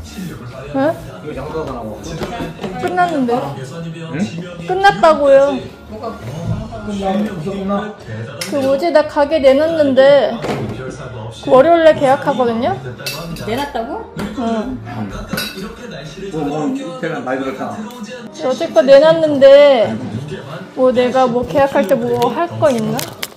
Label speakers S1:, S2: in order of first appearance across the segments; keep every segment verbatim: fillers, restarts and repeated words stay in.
S1: 응?
S2: 이거 장사가 나고.
S1: 끝났는데.
S2: 응?
S1: 끝났다고요.
S2: 끝나?
S1: 그 뭐지? 나 가게 내놨는데 그 월요일에 계약하거든요?
S3: 내놨다고?
S1: 응.
S2: 뭐, 뭐, 제가 많이 들었잖아.
S1: 여태껏 내놨는데 뭐 내가 뭐 계약할 때 뭐 할 거 있나?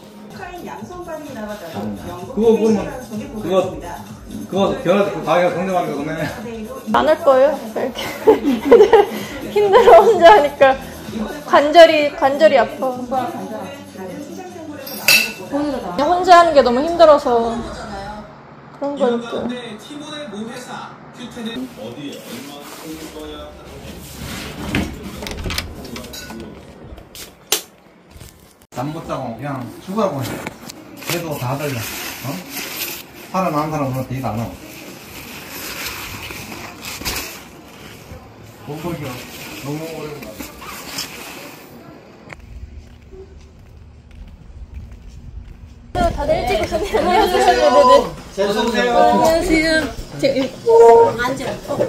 S2: 그거, 그거, 그거, 그거, 결혼, 그 가게가 성공하면 그러면.
S1: 안 할 거예요. 이렇게 힘들어 혼자 하니까 관절이 관절이 아파. 혼자 하는 게 너무 힘들어서 그런 거니까.
S2: 잠 못 자고 그냥 죽어하고 그래도 다 달려. 어? 살아나는 사람은 되게 안 와. 못 보기가 너무 어려운 것 같아.
S1: 다들 일찍 오셨네요. 안녕하세요.
S2: 어서오세요.
S1: 안녕하세요.
S3: 앉아.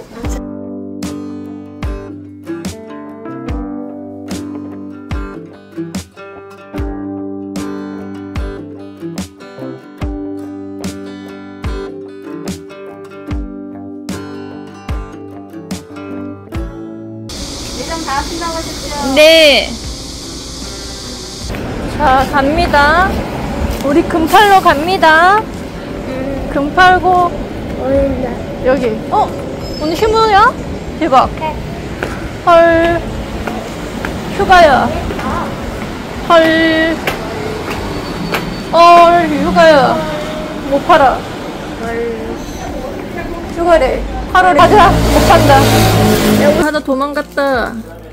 S3: 매장 다 하신다고 하셨죠?
S1: 네. 자, 갑니다. 우리 금팔로 갑니다. 음. 금팔고 여기. 어? 오늘 휴무야? 대박. 헐. 휴가야. 헐. 헐, 휴가야. 못 팔아. 휴가래. 팔월에 가자. 못 판다. 하나 도망갔다.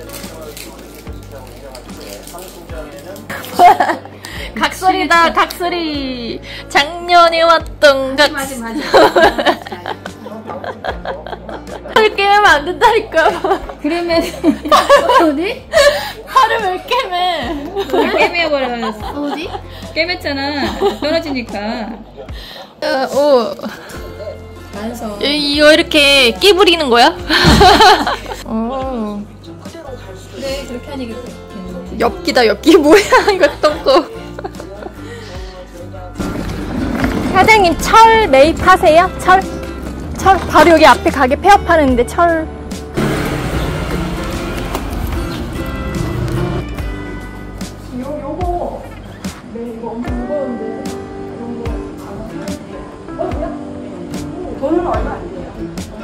S1: 각설이다, 각설이. 작년에 왔던 각.
S3: 맞아, 맞아.
S1: 팔 깨면 안 된다니까.
S3: 그러면 어디?
S1: 팔을 왜 깨매?
S3: 깨매버렸어. 어디? 깨맸잖아. 떨어지니까.
S1: 어, 오.
S3: 완성.
S1: 이거 이렇게 끼 부리는 거야? 어.
S3: 그래, 그렇게 하니까.
S1: 엽기다, 엽기. 뭐야, 이거 똥꼬. 사장님, 철 매입하세요? 철? 철? 바로 여기 앞에 가게 폐업하는데 철. 요, 요거. 네, 이거 엄청 무거운데. 이런 거 안 하세요? 어, 그래요?
S4: 돈은 얼마 안 돼요.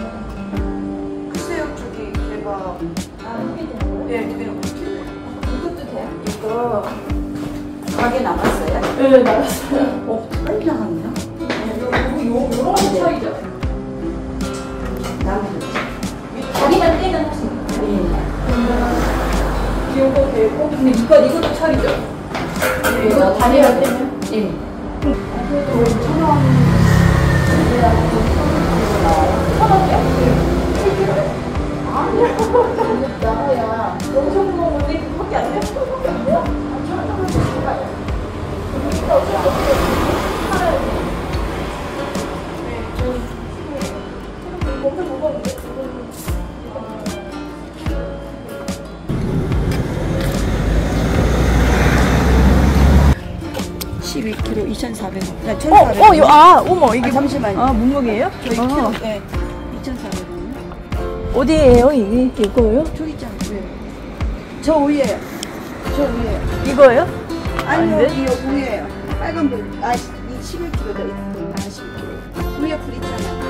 S4: 글쎄요, 저기 걔가
S1: 아, 이게 되는 거예요?
S4: 네, 걔는 어떻게 돼요?
S1: 이것도 돼요?
S4: 이거 가게 나갔어요?
S1: 네, 나갔어요.
S4: 어, 빨리 나갔네요.
S1: 요, 요, 요런 철이죠?
S4: 나무도.
S1: 다리만 떼면 하시는 거예요?
S4: 예.
S1: 요거 되고, 근데 이거, 이것도 철이죠?
S4: 네,
S1: 이거 다리만 떼면?
S4: 예.
S1: 그래도 천 원. 천 원이요? 네. 칠 킬로에? 아니요. 나무야. 엄청 무거운데 그거밖에 안 돼요? 그거밖에 안 돼요? 아, 천 원을 주고 가요. 이거 어쩔 수 없어요. 팔아야 돼. 네, 저는 엄청 무거운데?
S4: 십이 킬로그램 이천사백 원. 나
S1: 어,
S4: 천사백
S1: 어,
S4: 원.
S1: 요, 아, 어머, 이게.
S4: 아, 잠시만요.
S1: 아, 몸무게예요?
S4: 저희
S1: 아.
S4: 킬로, 네. 이천사백 원.
S1: 어디에요, 이게? 이거요?
S4: 저기 있잖아요. 네. 저 위에. 저 위에.
S1: 이거요?
S4: 아니요,
S1: 아닌데?
S4: 여기 요 위에. 빨간 불. 아, 이 십일 킬로그램. 아, 십일 킬로그램. 위에 불 있잖아요.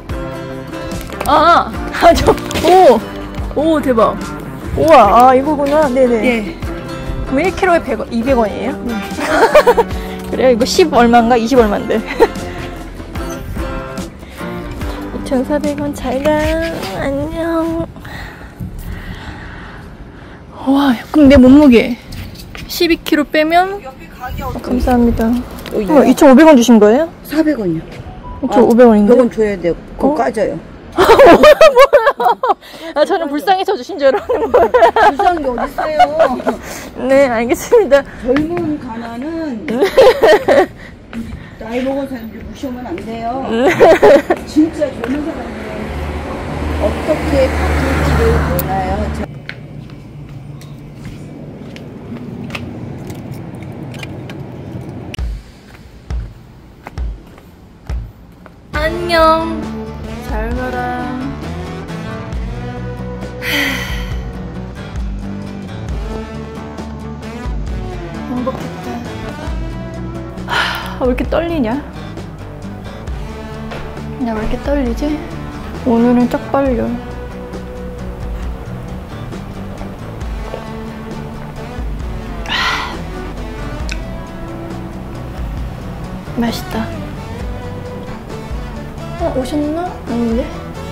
S1: 아, 아, 저, 오, 오, 대박. 우와, 아, 이거구나. 네네.
S4: 예.
S1: 그럼 일 킬로그램에 백 원, 이백 원이에요? 네. 그래요? 이거 십 얼마인가? 이십 얼마인데. 이천사백 원 잘 가. 안녕. 와, 그럼 내 몸무게. 십이 킬로그램 빼면?
S4: 옆에 가게
S1: 어, 감사합니다.
S4: 어디요?
S1: 어, 이천오백 원 주신 거예요?
S4: 사백 원이요.
S1: 이천오백 원인데?
S4: 요건 줘야 돼요. 그거
S1: 어?
S4: 까져요.
S1: 아, 저는 불쌍해서 주신 줄 알았는 거예요.
S4: 불쌍한 게 어딨어요.
S1: 네, 알겠습니다.
S4: 젊은 가난은 나이 먹은 사람들 무시하면 안 돼요. 진짜 젊은 사람들 어떻게 바뀔지를 몰라요. 저-
S3: 안녕. 잘 가라. 행복했다. 하, 왜 이렇게 떨리냐? 나 왜 이렇게 떨리지? 오늘은 쫙 빨려. 하, 맛있다. 어, 오셨나? 아닌데?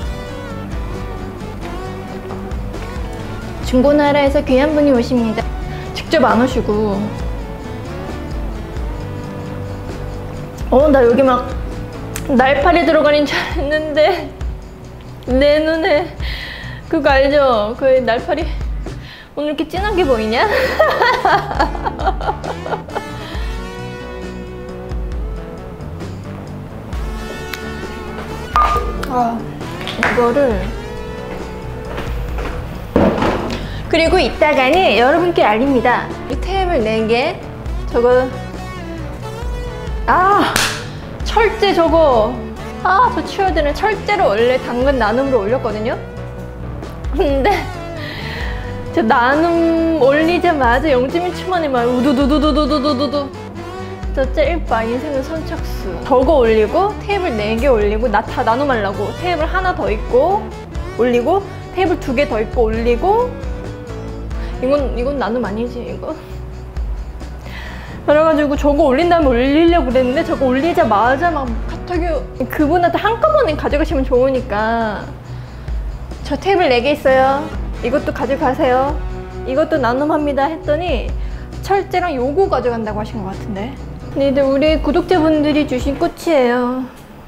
S3: 중고나라에서 귀한 분이 오십니다. 직접 안 오시고. 어, 나 여기 막 날파리 들어가는 줄 알았는데 내 눈에 그거 알죠? 그 날파리 오늘 이렇게 진하게 보이냐? 아, 이거를 그리고 이따가는 여러분께 알립니다. 이 테이블 네 개 저거 아 철제 저거 아 저 치워야 되는 철제를 원래 당근 나눔으로 올렸거든요. 근데 저 나눔 올리자마자 영 점 일 초 만에 막 우두두두두두두두두 저 찔바 인생은 선착수 저거 올리고 테이블 네 개 올리고 나 다 나눔하려고 테이블 하나 더 있고 올리고 테이블 두 개 더 있고 올리고 이건 이건 나눔 아니지 이거. 그래가지고 저거 올린 다음에 올리려고 그랬는데 저거 올리자마자 막 카톡이 그분한테 한꺼번에 가져가시면 좋으니까 저 테이블 네 개 있어요. 이것도 가져가세요. 이것도 나눔합니다 했더니 철제랑 요거 가져간다고 하신 것 같은데. 근데 우리 구독자분들이 주신 꽃이에요.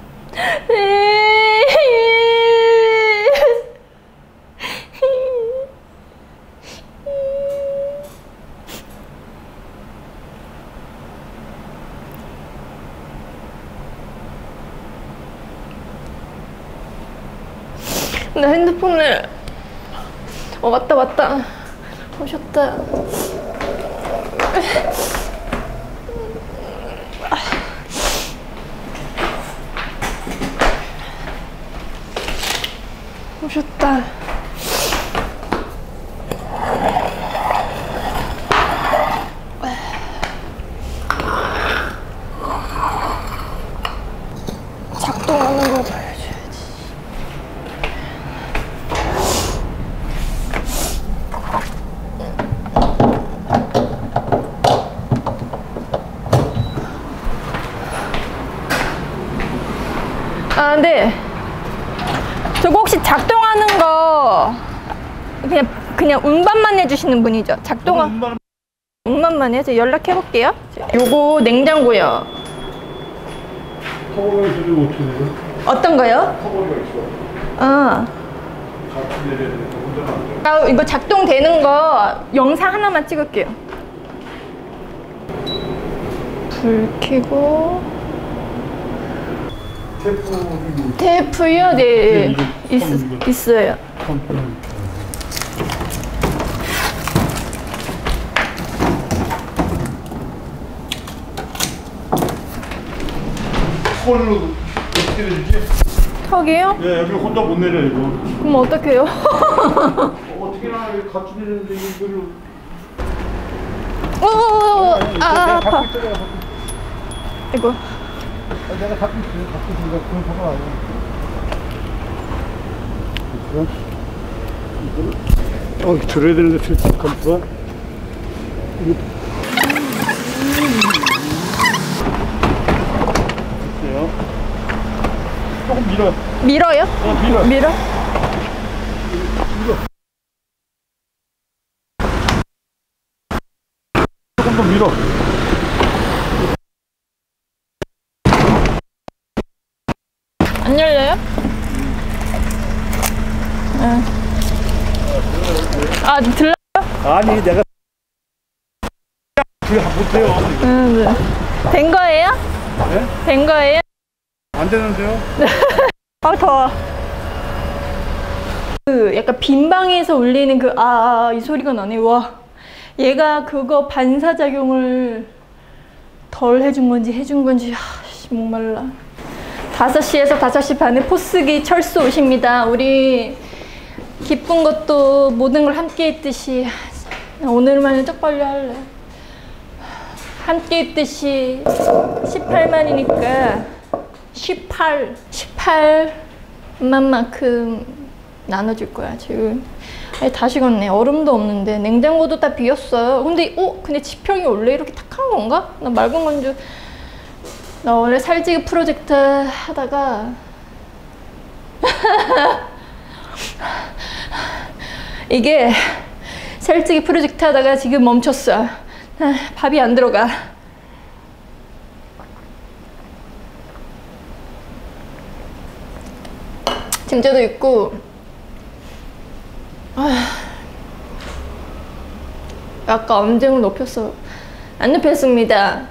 S3: 나 핸드폰을 어 왔다 왔다 오셨다. 오셨다. 작동하는 거 보여줘야지. 아, 네. 저거 혹시 작동하는 거 그냥 그냥 운반만 해주시는 분이죠? 작동하 운반... 운반만 해서 연락해 볼게요. 요거 냉장고요.
S5: 커버가 있어도 어떻게 돼요?
S3: 어떤 거요?
S5: 커버가 있어.
S3: 아.
S5: 같이 내려야 되는데 혼자는 안 돼.
S3: 아, 이거 작동되는 거 영상 하나만 찍을게요. 불 켜고
S5: 테이프
S3: 테이프요? 네, 있, 있어요.
S5: 털로 어떻게 내주지?
S3: 턱이요?
S5: 네, 여기 혼자 못 내려 이거.
S3: 그럼 어떡해요?
S5: 어떻게나 같이 내리는데 이거를.
S3: 오, 아, 아, 아파.
S5: 갖고 있잖아요.
S3: 이거.
S5: 내가 갖고 있어, 갖고 있으니까 그걸 봐봐. 이거를 어 들어야 되는데 슬쩍 감싸. 이거. 됐어요. 조금 밀어.
S3: 밀어요?
S5: 어, 밀어.
S3: 밀어?
S5: 조금 더 밀어.
S3: 안 열려요? 응. 아, 들려요?
S5: 아니 내가 그게 못해요.
S3: 응, 네. 된 거예요?
S5: 네?
S3: 된 거예요?
S5: 안 되는데요?
S3: 아, 더워. 그 약간 빈 방에서 울리는 그 아 이 소리가 나네. 와, 얘가 그거 반사작용을 덜 해준 건지 해준 건지 아, 목말라. 다섯 시에서 다섯 시 반에 포스기 철수 오십니다. 우리 기쁜 것도 모든 걸 함께 했듯이 오늘만은 쪽팔려 할래. 함께 했듯이 십팔만이니까 십팔, 십팔만만큼 나눠줄 거야 지금. 아니, 다 식었네. 얼음도 없는데 냉장고도 다 비었어요. 근데 어? 근데 지평이 원래 이렇게 탁한 건가? 나 맑은 건 줄. 나 원래 살찌기 프로젝트 하다가 이게 살찌기 프로젝트 하다가 지금 멈췄어. 밥이 안 들어가. 진짜도 있고 아, 아까 언쟁을 높였어. 안 높였습니다.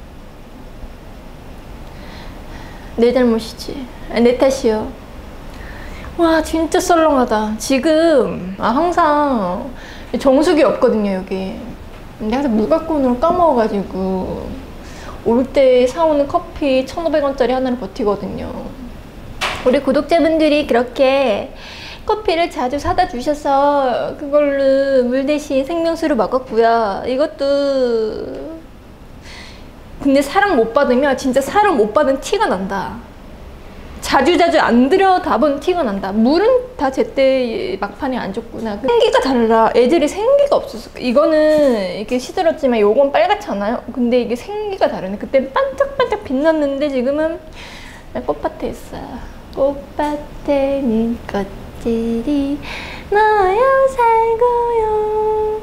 S3: 내 잘못이지. 아, 내 탓이요. 와 진짜 썰렁하다. 지금 아, 항상 정수기 없거든요 여기. 근데 항상 무각군으로 까먹어가지고 올 때 사오는 커피 천오백 원짜리 하나를 버티거든요. 우리 구독자분들이 그렇게 커피를 자주 사다 주셔서 그걸로 물 대신 생명수를 먹었고요. 이것도 근데 사랑 못 받으면 진짜 사랑 못 받은 티가 난다. 자주자주 안 들여다본 티가 난다. 물은 다 제때 막판에 안 줬구나. 생기가 달라. 애들이 생기가 없었어. 이거는 이렇게 시들었지만 요건 빨갛잖아요. 근데 이게 생기가 다르네. 그때 반짝반짝 빛났는데 지금은 꽃밭에 있어요. 꽃밭에는 꽃들이 모여 살고요.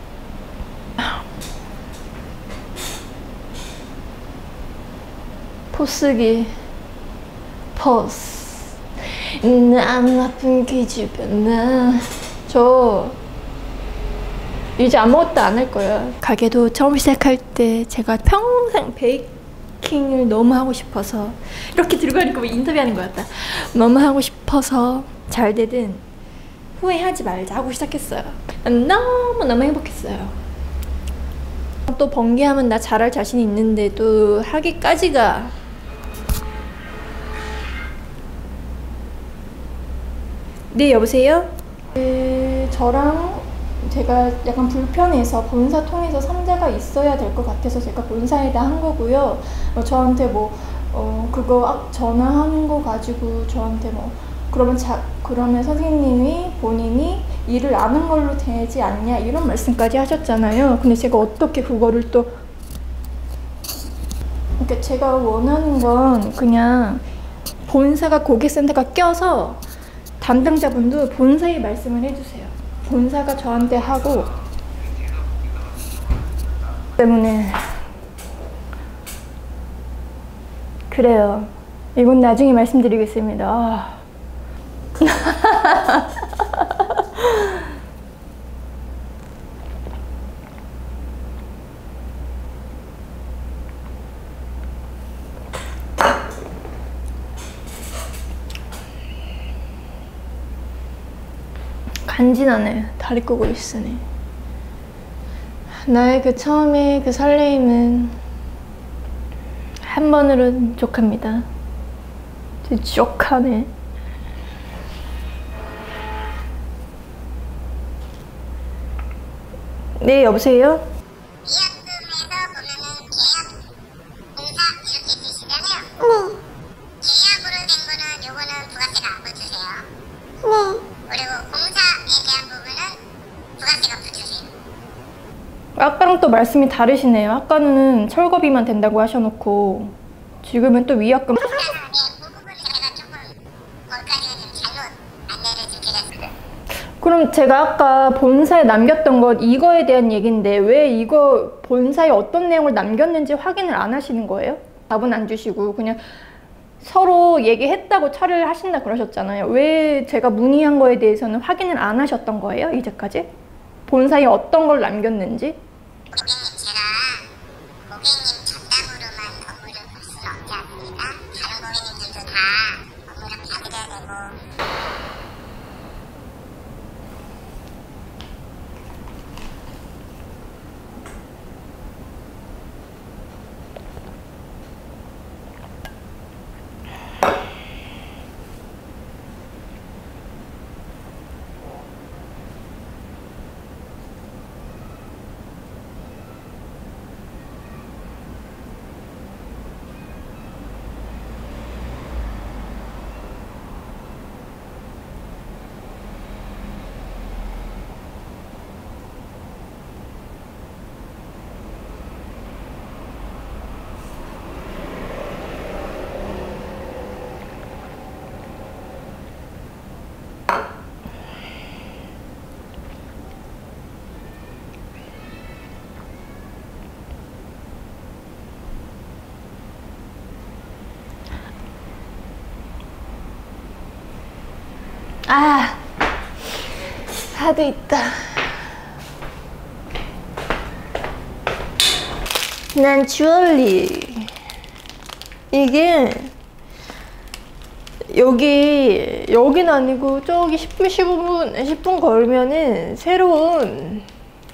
S3: 포스기 포스 난 아픈 기주변. 저 이제 아무것도 안 할 거야. 가게도 처음 시작할 때 제가 평생 베이킹을 너무 하고 싶어서 이렇게 들고 가니까 인터뷰하는 것 같다. 너무 하고 싶어서 잘 되든 후회하지 말자 하고 시작했어요. 너무너무 행복했어요. 또 번개하면 나 잘할 자신이 있는데도 하기까지가 네 여보세요? 그, 저랑 제가 약간 불편해서 본사 통해서 상자가 있어야 될 것 같아서 제가 본사에다 한 거고요. 어, 저한테 뭐 어, 그거 전화한 거 가지고 저한테 뭐 그러면 자 그러면 선생님이 본인이 일을 안 한 걸로 되지 않냐 이런 말씀까지 하셨잖아요. 근데 제가 어떻게 그거를 또 그러니까 제가 원하는 건 그냥 본사가 고객센터가 껴서 담당자분도 본사에 말씀을 해주세요. 본사가 저한테 하고 때문에 그래요. 이건 나중에 말씀드리겠습니다. 아. 간지나네. 다리 끄고 있으니. 나의 그 처음에 그 설레임은 한 번으로 족합니다. 족하네. 네, 여보세요?
S6: 계약금에서 보면은 계약 공사 이렇게 쓰시잖아요. 네. 계약으로 된 거는 요거는 부가세가 안 붙으세요. 네. 그리고 공사에 대한 부분은 부가세가 붙으세요.
S3: 아까랑 또 말씀이 다르시네요. 아까는 철거비만 된다고 하셔놓고 지금은 또 위약금.
S6: 네, 그 부분은 제가 조금 거기까지는 좀 잘못 안내를 좀 드렸어요.
S3: 그럼 제가 아까 본사에 남겼던 것 이거에 대한 얘기인데 왜 이거 본사에 어떤 내용을 남겼는지 확인을 안 하시는 거예요? 답은 안 주시고 그냥 서로 얘기했다고 처리를 하신다 그러셨잖아요. 왜 제가 문의한 거에 대해서는 확인을 안 하셨던 거예요? 이제까지? 본사에 어떤 걸 남겼는지?
S6: 고객님, 제가 고객님 전담으로만 업무를 볼 수는 없지 않습니까? 다른 고객님들도 다 업무를 받으려야 되고.
S3: 아, 하도 있다. 난 주얼리. 이게 여기 여긴 아니고 저기 십 분 십오 분 십 분 걸면은 새로운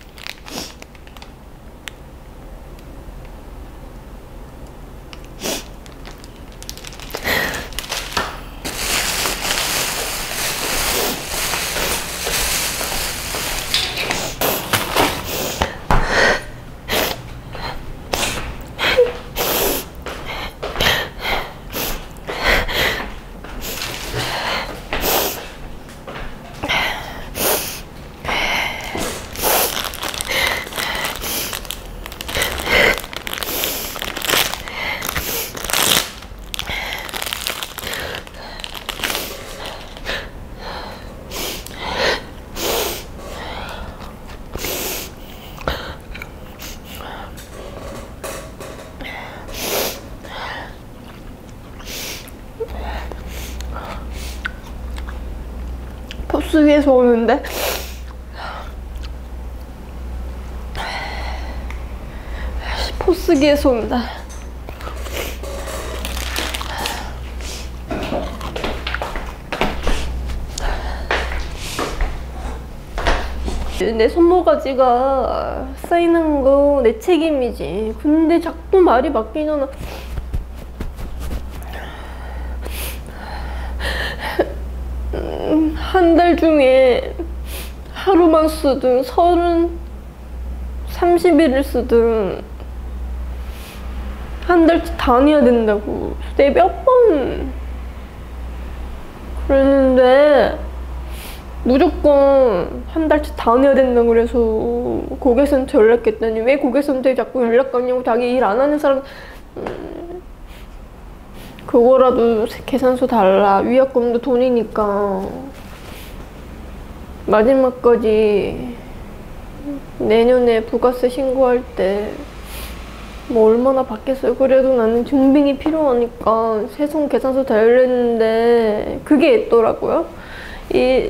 S3: 포스 위에서 오는데 포스 위에서 온다. 내 손모가지가 쌓이는 거 내 책임이지. 근데 자꾸 말이 바뀌잖아. 한 달 중에 하루만 쓰든 서른 삼십 일을 쓰든 한 달치 다녀야 된다고 내가 몇 번 그랬는데 무조건 한 달치 다녀야 된다고 그래서 고객센터 연락했더니 왜 고객센터에 자꾸 연락하냐고. 자기 일 안 하는 사람 음, 그거라도 계산서 달라. 위약금도 돈이니까. 마지막까지 내년에 부가세 신고할 때 뭐 얼마나 받겠어요. 그래도 나는 증빙이 필요하니까 세송 계산서 달랬는데 그게 있더라고요. 이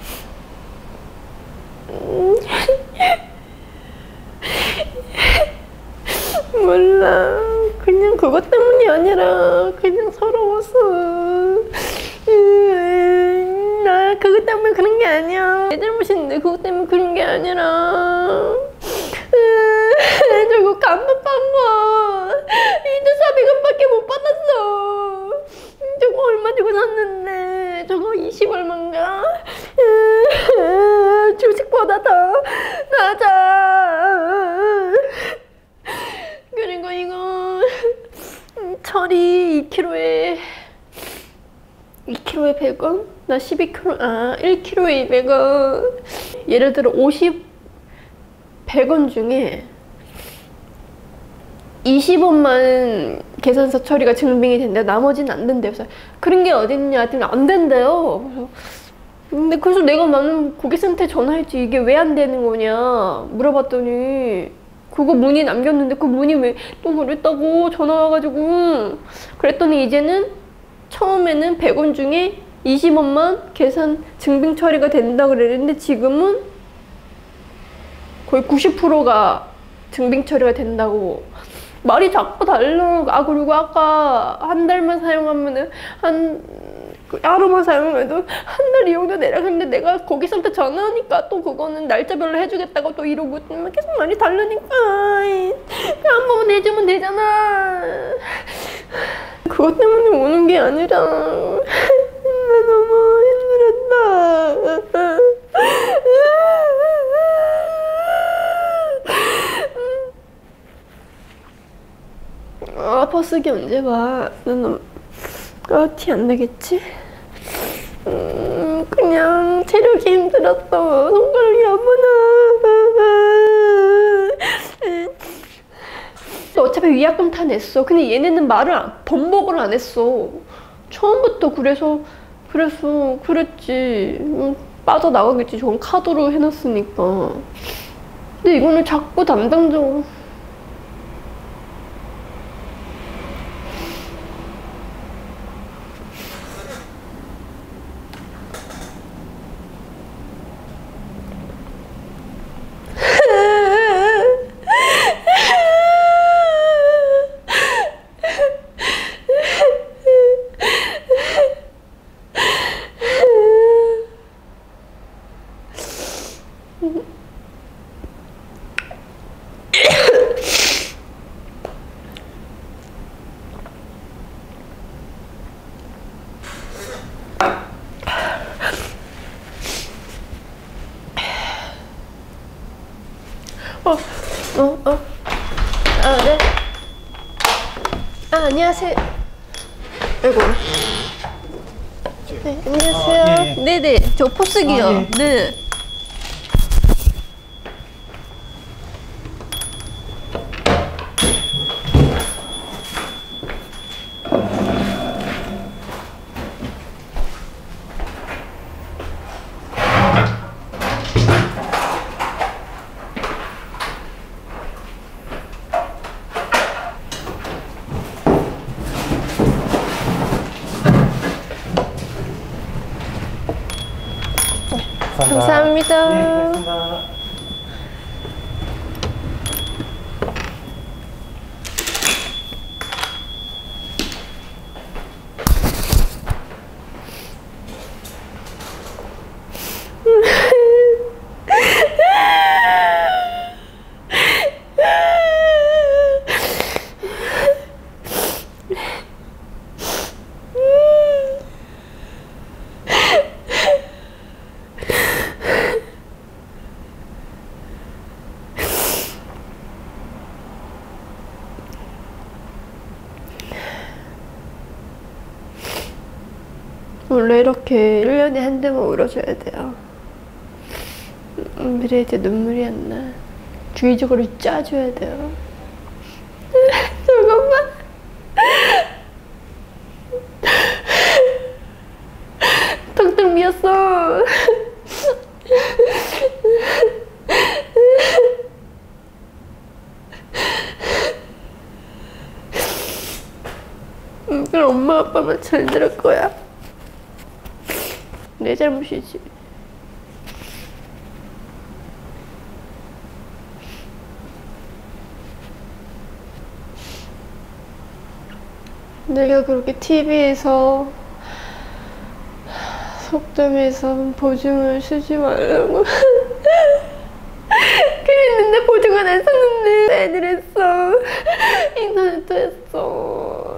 S3: 몰라. 그냥 그것 때문이 아니라 그냥 서러워서. 나 그것 때문에 그런 게 아니야. 내 잘못인데 그것 때문에 그런 게 아니라 저거 간판 거 이천사백 원밖에 못 받았어. 저거 얼마 주고 샀는데 저거 이십 얼마인가? 주식보다 더 낮아. 그리고 이거 철이 이 킬로그램에 이 킬로그램에 백 원? 나 십이 킬로그램, 아 일 킬로그램에 이백 원. 예를 들어 오십, 백 원 중에 이십 원만 계산서 처리가 증빙이 된대. 나머지는 안 된대요. 그래서 그런 게 어딨냐 했더니 안 된대요. 그래서 근데 그래서 내가 나는 고객센터에 전화했지. 이게 왜 안 되는 거냐 물어봤더니 그거 문의 남겼는데 그 문의 왜 또 그랬다고 전화 와가지고. 그랬더니 이제는 처음에는 백 원 중에 이십 원만 계산 증빙 처리가 된다 그랬는데 지금은 거의 구십 퍼센트가 증빙 처리가 된다고. 말이 자꾸 달라. 아 그리고 아까 한 달만 사용하면은 한 하루만 사용해도 한 달 이용료 내려갔는데 내가 거기서부터 전화하니까 또 그거는 날짜별로 해주겠다고 또 이러고 계속 말이 다르니까 한 번만 해주면 되잖아. 그것 때문에 오는 게 아니라 나 너무 힘들었다. 아 버스기 언제 봐. 나는 아, 티 안 나겠지? 음, 그냥 체력이 힘들었어. 손가락이 안 보나. 어차피 위약금 다 냈어. 근데 얘네는 말을 안, 번복을 안 했어. 처음부터 그래서 그래서 그랬지. 음, 빠져나가겠지. 저건 카드로 해놨으니까. 근데 이거는 자꾸 담당자가 어, 어, 어. 아, 네. 아, 안녕하세요. 아이고. 네, 안녕하세요.
S2: 아, 예.
S3: 네네. 저 포스기요.
S2: 아, 예.
S3: 네. 감사합니다.
S2: 네, 고맙습니다.
S3: 원래 이렇게 일 년에 한 대만 울어줘야 돼요. 음, 그래야 눈물이 안 나. 주기적으로 짜줘야 돼요. 잠깐만. 턱턱 미었어. 음, 그럼 엄마 아빠만 잘 들을 거야. 내 잘못이지. 내가 그렇게 티비에서 속담에서 보증을 쓰지 말라고 그랬는데 보증은 안 썼는데 애들 했어. 인터넷도 했어.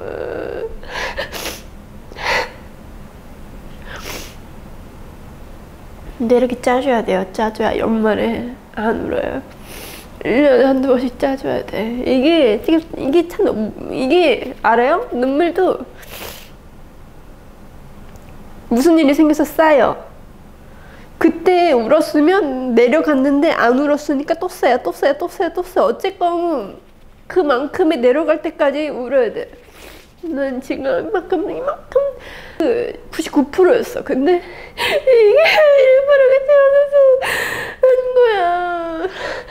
S3: 근데 이렇게 짜줘야 돼요. 짜줘야 연말에 안 울어요. 일 년에 한두 번씩 짜줘야 돼. 이게, 이게, 이게 참, 너무, 이게, 알아요? 눈물도 무슨 일이 생겨서 쌓여. 그때 울었으면 내려갔는데 안 울었으니까 또 쌓여, 또 쌓여, 또 쌓여, 또 쌓여. 어쨌건 그만큼의 내려갈 때까지 울어야 돼. 난 지금 이만큼, 이만큼, 그 구십구 퍼센트였어. 근데 이게 일 퍼센트가 태어나서 한 거야.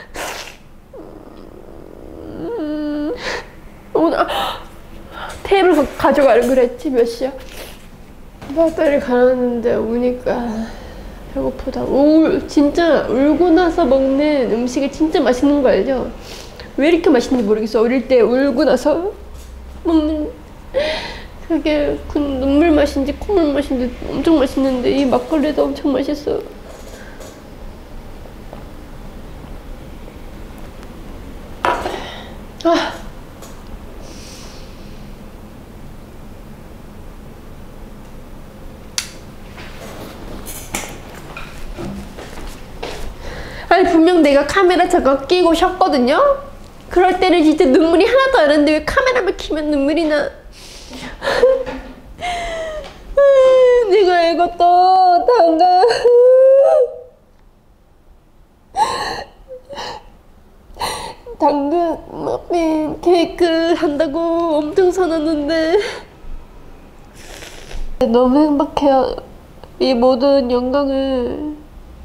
S3: 음, 오늘 테이블 가져가려고 그랬지. 몇 시야? 배터리 갈았는데 오니까 배고프다. 울, 진짜 울고 나서 먹는 음식이 진짜 맛있는 거 알죠? 왜 이렇게 맛있는지 모르겠어. 어릴 때 울고 나서 먹는 그게 그 눈물 맛인지 콧물 맛인지 엄청 맛있는데 이 막걸리도 엄청 맛있어. 아. 아니 분명 내가 카메라 잠깐 끼고 쉬었거든요? 그럴 때는 진짜 눈물이 하나도 안 나는데 왜 카메라만 켜면 눈물이 나? 내가 이것도 당근 당근 머핀 케이크 한다고 엄청 사놨는데 너무 행복해요. 이 모든 영광을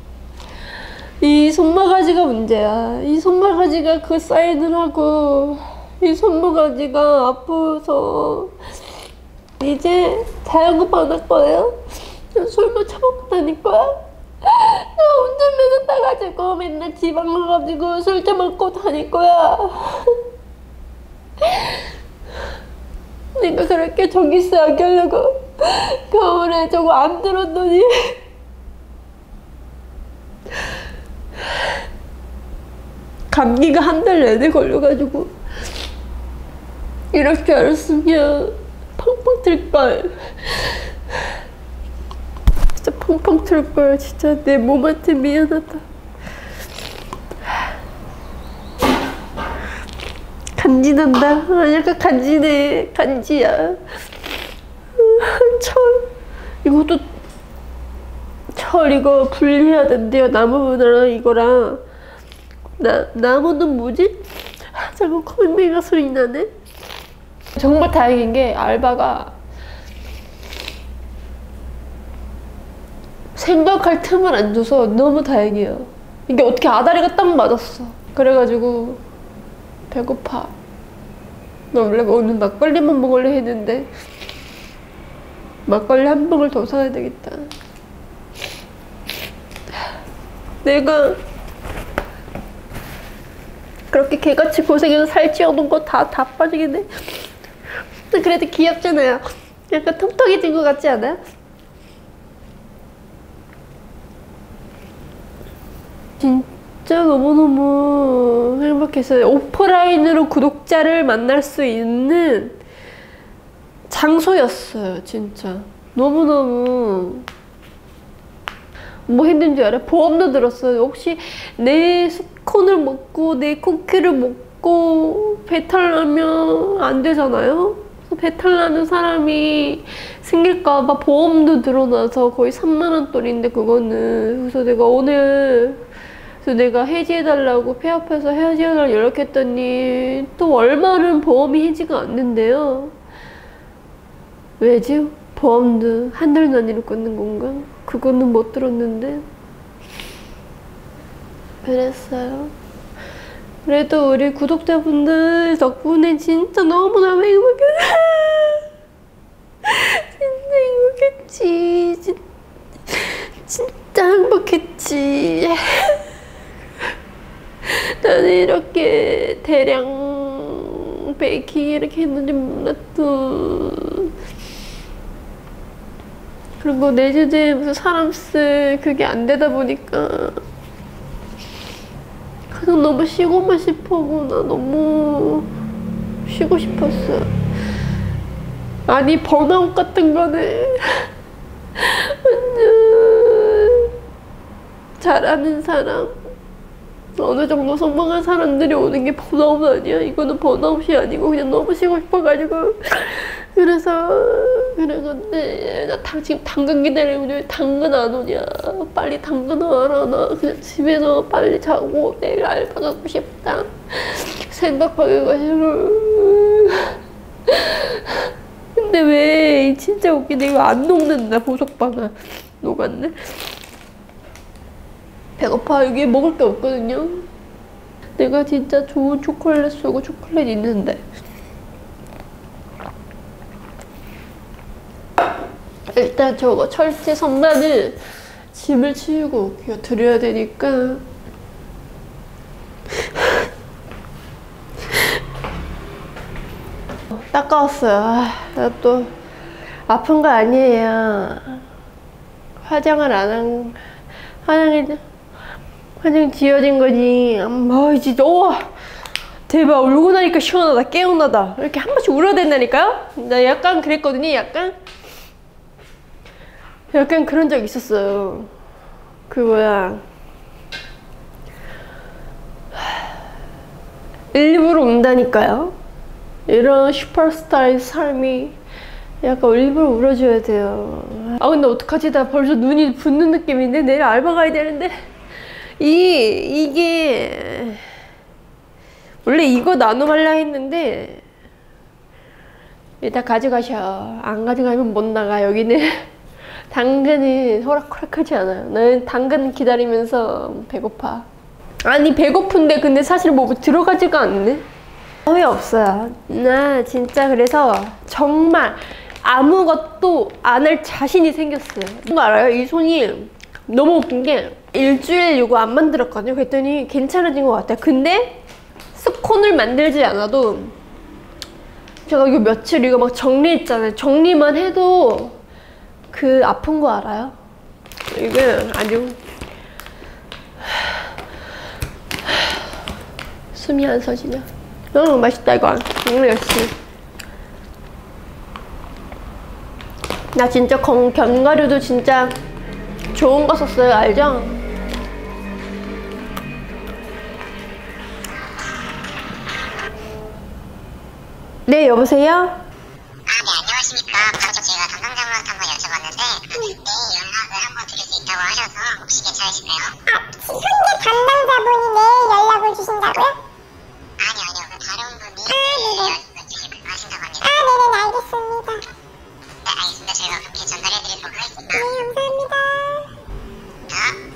S3: 이 손모가지가 문제야. 이 손모가지가 그 사인을 하고 이 손모가지가 아파서 이제 자영업 안 할 거예요. 술도 처먹고 다닐 거야. 나 운전면허 따가지고 맨날 지방 가가지고 술 처먹고 다닐 거야. 내가 그렇게 전기세 아끼려고 겨울에 저거 안 들었더니 감기가 한 달 내내 걸려가지고 이럴 줄 알았으면 펑펑 뜰걸. 펑펑 틀 거야. 진짜 내 몸한테 미안하다. 간지난다. 아, 약간 간지네. 간지야. 철. 이것도 철 이거 분리해야 된대요. 나무랑 이거랑. 나, 나무는 뭐지? 자꾸 콜메가 소리 나네. 정말 다행인 게 알바가 생각할 틈을 안 줘서 너무 다행이에요. 이게 어떻게 아다리가 딱 맞았어. 그래가지고 배고파. 나 원래 오늘 막걸리만 먹으려 했는데 막걸리 한 병을 더 사야 되겠다. 내가 그렇게 개같이 고생해서 살찌워놓은 거 다 다 빠지겠네. 그래도 귀엽잖아요. 약간 통통해진 것 같지 않아요? 진짜 너무너무 행복했어요. 오프라인으로 구독자를 만날 수 있는 장소였어요. 진짜 너무너무. 뭐 했는지 알아? 보험도 들었어요. 혹시 내 스콘을 먹고 내 쿠키를 먹고 배탈 나면 안 되잖아요? 배탈 나는 사람이 생길까봐 보험도 들어놔서 거의 삼만 원 돈인데 그거는. 그래서 내가 오늘 그래서 내가 해지해달라고 폐업해서 해지해달라고 연락했더니 또 얼마는 보험이 해지가 않는데요. 왜지? 보험도 한 달 단위로 끊는 건가? 그거는 못 들었는데. 그랬어요. 그래도 우리 구독자분들 덕분에 진짜 너무너무 행복했어. 진짜 행복했지. 진, 진짜 행복했지. 나는 이렇게 대량 베이킹 이렇게 했는지 몰랐어. 그리고 내 주제에 무슨 사람 쓸 그게 안 되다 보니까 그냥 너무 쉬고만 싶어고 나 너무 쉬고 싶었어. 아니 번아웃 같은 거는 완전 잘하는 사람, 어느 정도 성공한 사람들이 오는 게 번아웃 아니야. 이거는 번아웃이 아니고 그냥 너무 쉬고 싶어가지고. 그래서 그런 건데 나 당, 지금 당근 기다리고 있는데 당근 안 오냐. 빨리 당근 와라. 나 그냥 집에서 빨리 자고 내일 알바 가고 싶다 생각하기가지고. 근데 왜 진짜 웃기네. 이거 안 녹는다. 보석바가 녹았네. 배고파. 여기 먹을 게 없거든요. 내가 진짜 좋은 초콜릿 쓰고 초콜릿 있는데. 일단 저거 철제 선반을 짐을 치우고 이거 드려야 되니까. 닦아왔어요. 아, 나 또 아픈 거 아니에요. 화장을 안 한, 화장이 화장 지워진 거지. 아 진짜 우와 대박. 울고 나니까 시원하다. 개운하다. 이렇게 한 번씩 울어야 된다니까요. 나 약간 그랬거든요. 약간 약간 그런 적 있었어요. 그 뭐야 일부러 운다니까요. 이런 슈퍼스타의 삶이 약간 일부러 울어줘야 돼요. 아 근데 어떡하지? 나 벌써 눈이 붓는 느낌인데 내일 알바 가야 되는데. 이 이게 원래 이거 나눔하려 했는데 일단 가져가셔. 안 가져가면 못 나가. 여기는 당근은 호락호락하지 않아요. 나는 당근 기다리면서 배고파. 아니 배고픈데 근데 사실 뭐 들어가지가 않네. 왜 없어요. 나 진짜 그래서 정말 아무것도 안 할 자신이 생겼어요. 뭔가 알아요? 이 손이 너무 웃긴 게 일주일 이거 안 만들었거든요. 그랬더니 괜찮아진 것 같아요. 근데 스콘을 만들지 않아도 제가 이거 며칠 이거 막 정리했잖아요. 정리만 해도 그 아픈 거 알아요? 이게 아주 숨이 안 서지냐. 어 맛있다 이거. 음, 역시 나 진짜 건, 견과류도 진짜 좋은 거 썼어요, 알죠? 네, 여보세요?
S6: 아, 네, 안녕하십니까. 바로 제가 담당자분한테 한번 여쭤봤는데, 내일 연락을 한번 드릴 수 있다고 하셔서 혹시 괜찮으실까요? 아, 현재 담당자분이 내일 연락을 주신다고요? 아니요, 아니요. 그 다른 분이 내일 연락을 주신다고 하신다고 합니다. 아, 네네, 알겠습니다. 네, 알겠습니다. 저희가 그렇게 전달해드리도록 하겠습니다. 네, 감사합니다. 자.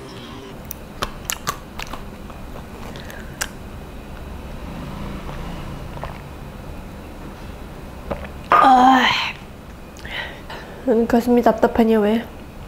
S3: 아, 음, 가슴이 답답하냐 왜?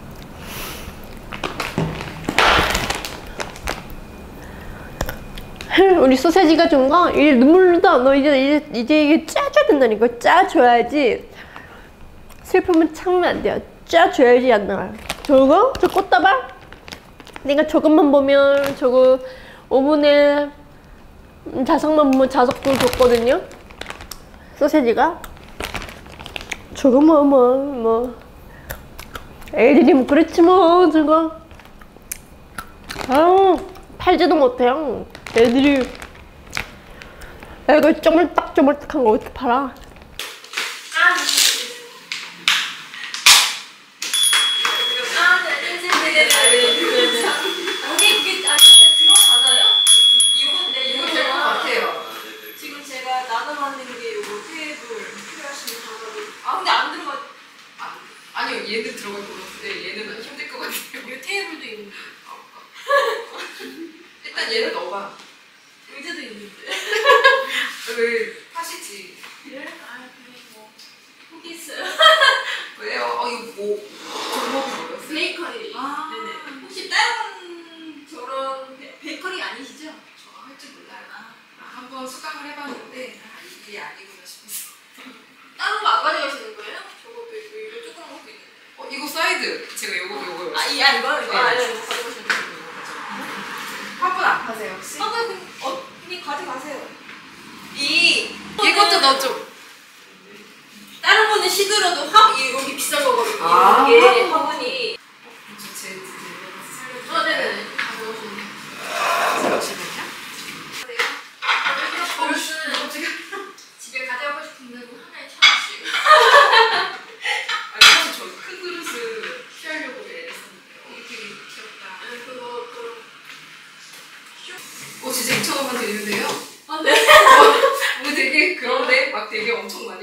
S3: 우리 소세지가 좋은 거 이게 눈물도 안 나. 이제 이제 이제 이게 짜줘야 된다니까. 짜줘야지. 슬픔은 참으면 안 돼요. 짜줘야지 안 나와요. 저거 저 꽃다발 내가 저것만 보면 저거 오븐에 자석만 보면 자석도 줬거든요. 소세지가 저거 뭐 뭐 뭐 애들이 뭐 그렇지 뭐 저거 아우 팔지도 못해요. 애들이 애가 쪼물딱 쪼물딱한 거 어떻게 팔아?
S1: 아니요, 얘는 들어갈 것 같은데 얘는 힘들 것 같아요. 이 테이블도 있는데. 일단 얘를 넣어봐. 의자도 있는데. 왜 파시지? 그래? 아, 그래 뭐 포기했어요. 왜요? 어, 이거 뭐 종목이 뭐였어요? 베이커리. 아, 네네. 혹시 다른 저런 베, 베이커리 아니시죠? 저 할 줄 몰라요. 아, 한번 수강을 해봤는데 아, 이게 아니구나 싶었어. 다른 거 안 가져가시는 거예요? 저것도 있고 이거 조그만 것도 있는데. 어, 이거 사이드. 제가 요거 요거. 아, 이 아, 이거 이거. 아, 네. 가져가시는 거예요. 화분 안 파세요 혹시? 화분 어, 그냥 가져가세요. 이 이것도 넣어줘. 다른 거는 시들어도 화 여기 비싼 거거든요. 아, 이게 화분이. 저 제 살려. 어, 네네. 가져오시면 돼요. 잠시만요. 버릇은 집에 가져가고 싶은데 하나에 천 원씩. 아니 사실 저 큰 그릇을 피하려고 애랬었는데 어, 되게 귀엽다. 네, 그거 그럼. 어 진짜 이천 원만 드리는데요? 아 네. 어, 뭐 되게 그런데 막 되게 엄청 많이.